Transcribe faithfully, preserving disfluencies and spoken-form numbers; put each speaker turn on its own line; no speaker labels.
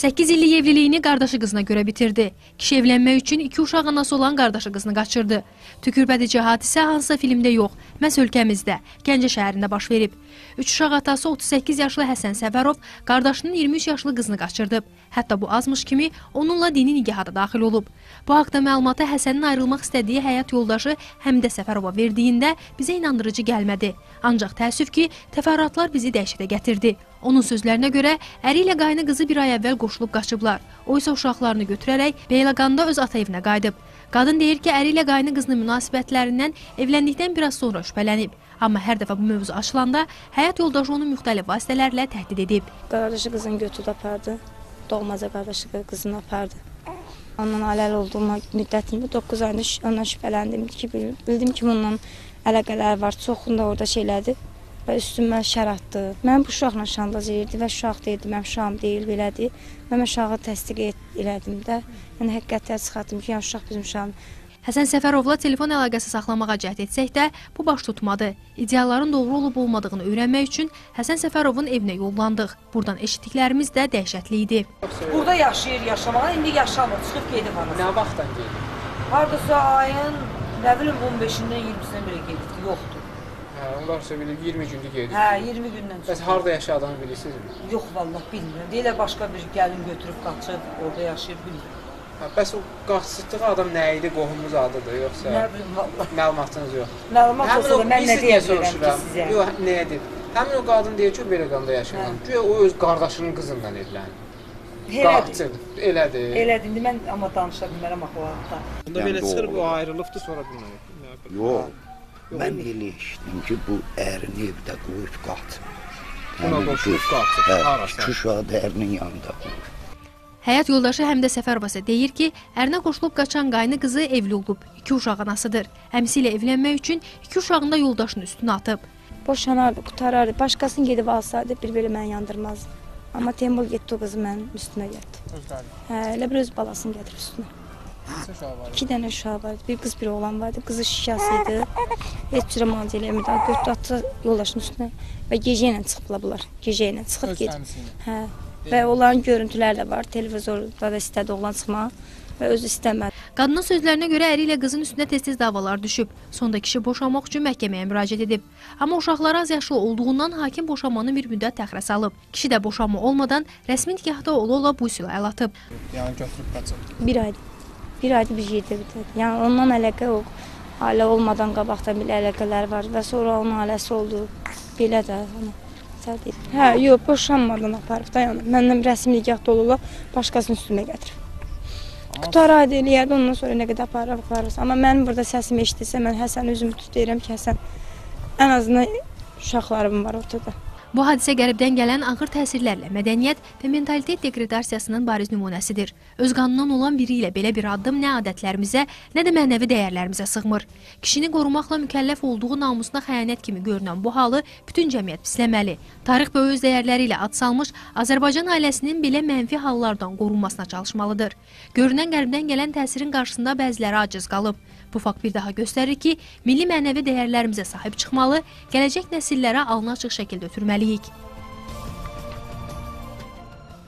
səkkiz illik evliliyini qardaşı qızına görə bitirdi. Kişi evlənmək üçün iki uşaq anası olan qardaşı qızını qaçırdı. Tükürpədici hadisə hansısa filmdə yox, məhz ölkəmizdə, Gəncə şəhərində baş verib. Üç uşaq atası otuz səkkiz yaşlı Həsən Səfərov qardaşının iyirmi üç yaşlı qızını qaçırdı. Hətta bu azmış kimi onunla dini nigaha da daxil olub. Bu haqda məlumatı Həsənin ayrılmaq istədiyi həyat yoldaşı Həmidə Səfərova verdiyində bizə inandırıcı gəlmədi. Ancaq təəssüf ki, təfərrüatlar bizi dəhşətə gətirdi. Onun sözlərinə görə əri ilə qaynı qızı bir ay əvvəl qoşulub qaçıblar. O isə uşaqlarını götürərək Beyləqanda öz ata evinə qayıdıb. Qadın deyir ki, əri ilə qaynı qızının münasibətlərindən evləndikdən biraz sonra şübhələnib. Amma hər dəfə bu mövzu açılanda həyat yoldaşı onu müxtəlif vasitələrlə təhdid edib.
Qardaşı qızını götürüb apardı. Doğmaca qardaşı qızını apardı. Ondan ailəli olduğum müddətində doqquz ayında ondan şübhələndim ki, bildim ki, onunla əlaqələr var. Çoxunda orada şeylədi və üstümə şər atdı. Mən bu uşaqla şantaj edirdi və uşaq deyildi, mənim uşağım deyil, belədir. Mən uşağı təsdiq elədim də, yəni həqiqətləri çıxartdım ki, yəni uşaq bizim uşağım.
Həsən Səfərovla telefon əlaqəsi saxlamağa cəhd etsək də, bu baş tutmadı. İdealların doğru olub olmadığını öyrənmək üçün Həsən Səfərovun evinə yollandıq. Buradan eşitdiklərimiz də dəhşətli idi.
Burada yaşayır, yaşamağa, indi yaşamır, çıxıb gedib anası.
Nə vaxtdan gedib?
Hardasa ayın, nə bilim, on beşindən iyirmisindən belə gedibdi, yoxdur.
Hə, onlarsa bilir, iyirmi gündür gedib.
Hə, iyirmi gündən sonra.
Bəs harada yaşadığını bilirsinizmi?
Yox, vallah, bilmirəm. Deyirlər, başqa bir gəlin götürüb, qaçıb, orada yaşayır, bilmirəm.
Hə, bəs o qaçdığı adam nə idi, qohumuz adıdır, yoxsa?
Nə bilim, vallah.
Məlumatınız yox.
Məlumat olsa da mən nə deyəcəyəm ki sizə?
Yox, nə edib? Həmin o qadın deyir ki, o Beyləqanda yaşayır. Güya o öz qardaşının qızından evlənib. Qaçıb, elədir.
Elədir, indi mən amma danışa bilmərəm axı o haqda.
Onda belə çıxır, o ayrılıbdır, sonra bilməyib.
Yox, mən elə eşitdim ki, bu ərini evdə qoyub qaçıb.
Buna qoşulub qaçıb, harasa?
İki uşağı da ərinin yanında qoyub.
Həyat yoldaşı Həmidə Səfərova isə deyir ki, ərinə qoşulub qaçan qaynı qızı evli olub, iki uşaq anasıdır. Əmsi ilə evlənmək üçün iki uşağını da yoldaşının üstünə atıb.
Boşanardı, qutarardı, başqasını gedib alsaydı bir belə məni yandırmazdı. Amma Teymur getdi o qızı mənim üstümə getdi. Hə, elə bir öz balasını gətirib üstünə. İki dənə uşağı vardı, bir qız bir oğlan vardı, qızı şişəsiydi. Heç cürə müalicə eləmirdi, götürdü atdı yoldaşının üstünə və gecə ilə çıxıblar bunlar, gecə ilə çıxıb gedib. Hə, və onların görüntüləri də var, televizorda da istədi oğlan çıxmaq və özü istəmədi.
Qadının sözlərinə görə əri ilə qızın üstünə tez-tez davalar düşüb. Sonda kişi boşanmaq üçün məhkəməyə müraciət edib. Amma uşaqları az yaşlı olduğundan hakim boşanmanı bir müddət təxirə salıb. Kişi də boşanma olmadan rəsmi nikahda ola-ola bu üsula əl atıb.
Yəni götürüb qaçıb.
Bir aydır. Bir aydır bir yerdə bitədi. Yəni ondan əlaqə yox. Ailə olmadan qabaqdan bir əlaqələr var və sonra onun ailəsi oldu. Belə də hani Hə, yox, boşanmadan aparıb da, yəni məndən rəsmi nikahda olurlar, başqasının üstümə gətirib. Qutaraydı eləyərdi, ondan sonra nə qədər aparıb, aparırsa. Amma mənim burada səsimi eşidirsə, mən Həsən özümü deyirəm ki, Həsən, ən azından uşaqlarım var ortada.
Bu hadisə qəribdən gələn ağır təsirlərlə mədəniyyət və mentalitet degradasiyasının bariz nümunəsidir. Öz qanından olan biri ilə belə bir addım nə adətlərimizə, nə də mənəvi dəyərlərimizə sığmır. Kişini qorumaqla mükəlləf olduğu namusuna xəyanət kimi görünən bu halı bütün cəmiyyət pisləməli. Tarix və öz dəyərləri ilə ad salmış Azərbaycan ailəsinin belə mənfi hallardan qorunmasına çalışmalıdır. Görünən qəribdən gələn təsirin qarşısında bəziləri aciz qalıb. Bu fakt bir daha göstərir ki, milli mənəvi dəyərlərimizə sahib çıxmalı, gələcək nəsillərə alnı açıq şəkildə ötürməliyik.